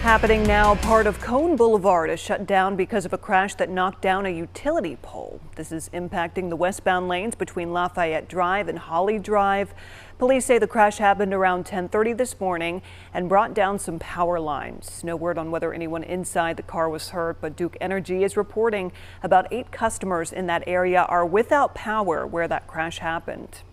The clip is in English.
Happening now, part of Cone Boulevard is shut down because of a crash that knocked down a utility pole. This is impacting the westbound lanes between Lafayette Drive and Holly Drive. Police say the crash happened around 10:30 this morning and brought down some power lines. No word on whether anyone inside the car was hurt, but Duke Energy is reporting about 8 customers in that area are without power where that crash happened.